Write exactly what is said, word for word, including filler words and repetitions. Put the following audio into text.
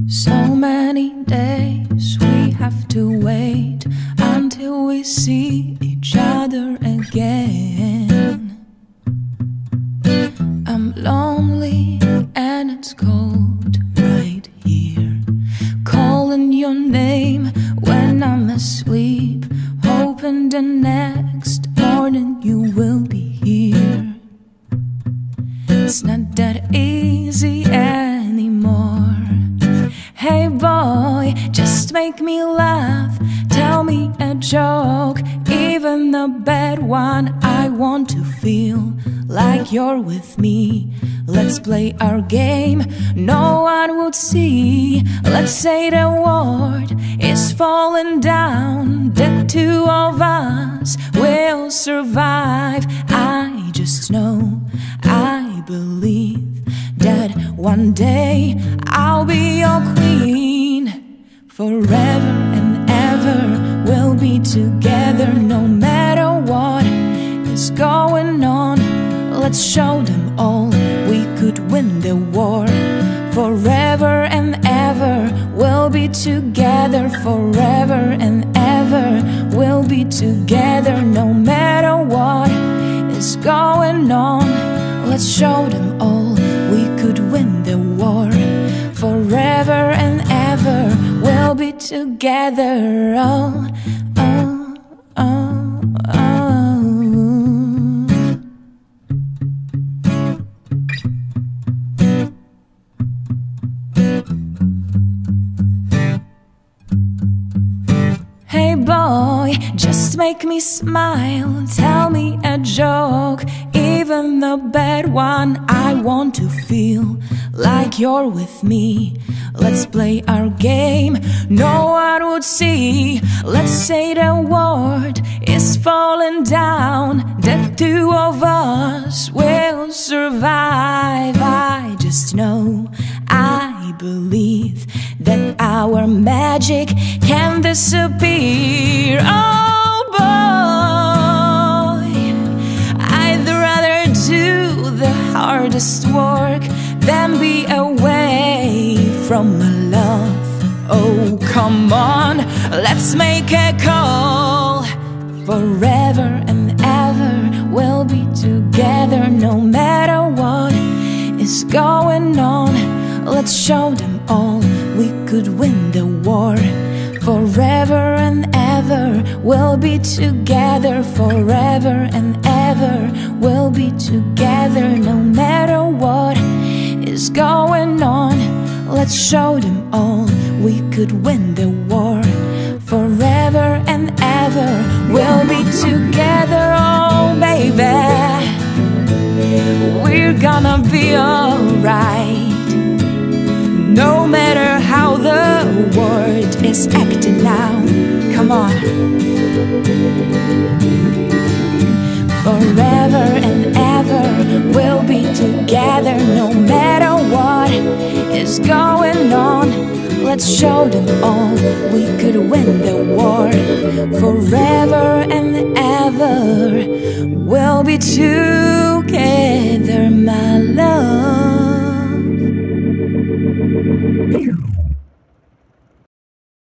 So many days we have to wait until we see each other again. I'm lonely and it's cold right here, calling your name when I'm asleep, hoping the next morning you will be here. It's not that easy anymore. Hey boy, just make me laugh, tell me a joke, even a bad one. I want to feel like you're with me. Let's play our game, no one would see. Let's say the world is falling down, the two of us will survive. I just know, I believe that one day I'll be your queen. Forever and ever we'll be together, no matter what is going on. Let's show them all we could win the war. Forever and ever we'll be together. Forever and ever we'll be together, no matter what is going on. Let's show them all we could win the war. Forever and ever we'll be together. Oh, oh, oh, oh. Hey boy, just make me smile, tell me a joke, even the bad one. I want to feel like you're with me. Let's play our game, no one would see. Let's say the world is falling down, the two of us will survive. I just know, I believe that our magic can disappear. Oh boy, I'd rather do the hardest work than be away from my love. Oh come on, let's make a call. Forever and ever we'll be together, no matter what is going on. Let's show them all we could win the war. Forever and ever we'll be together. Forever and ever we'll be together, no matter what is going on. Let's show them all we could win the war. Forever and ever we'll be together. Oh baby, we're gonna be alright, no matter how the world is acting now. Come on. Forever and ever we'll be together, no matter what is going on. Let's show them all we could win the war. Forever and ever we'll be together, my love.